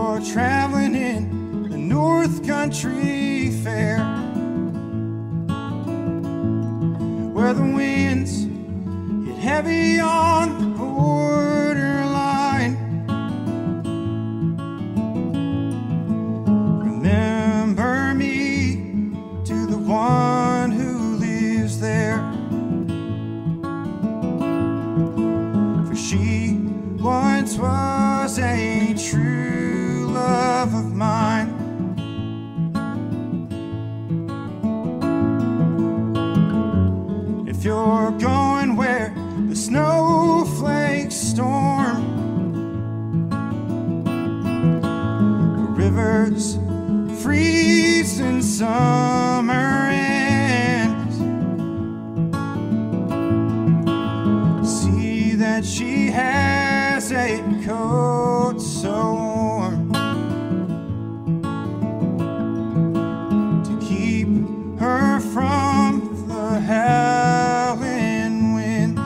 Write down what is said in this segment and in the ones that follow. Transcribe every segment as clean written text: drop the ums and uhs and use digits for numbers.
you're traveling in the North Country Fair, where the winds hit heavy on the borderline, remember me to the one who lives there, for she once was a true love of mine. If you're going where the snowflakes storm, the rivers freeze and summer ends, see that she has a coat so warm to keep her from the howling winds.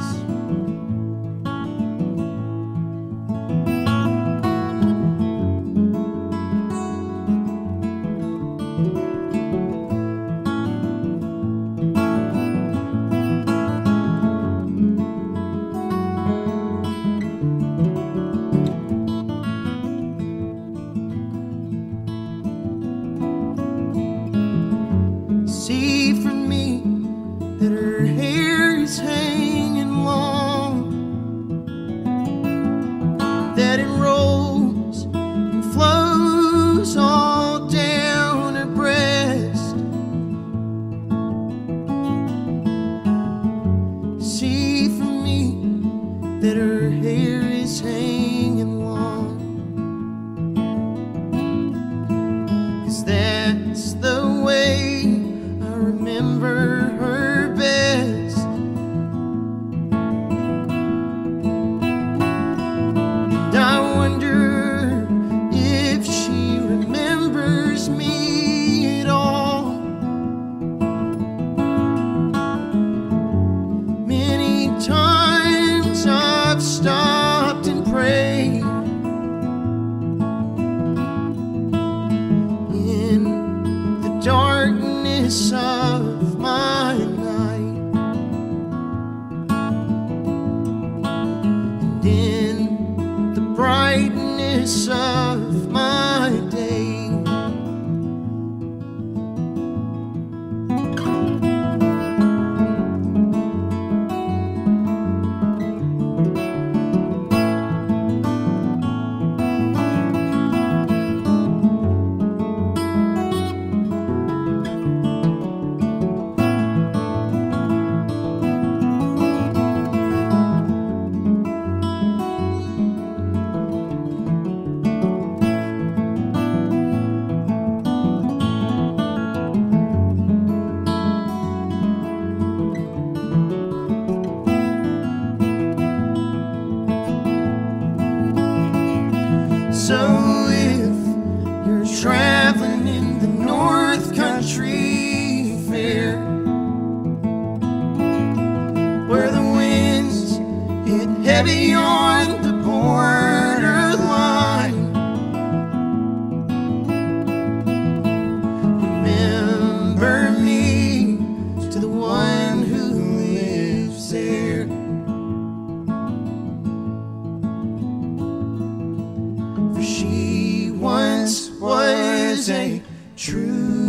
See from me that her hair is hanging long, that it rolls and flows all down her breast. See from me that her hair is hanging long, 'cause that's the way I remember her best. And I wonder if she remembers me at all. Many times I've stopped and prayed in the darkness of my night, and in the brightness of my day. So if you're traveling in the North Country Fair, where the winds hit heavy on the borderline, remember me to the one who lives there, for she once was a true